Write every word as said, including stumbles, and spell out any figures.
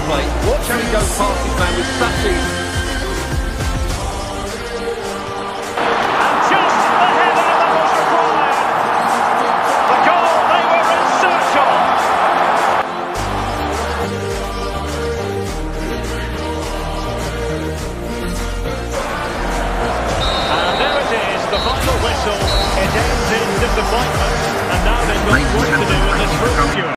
play. Watch how he goes past his man with such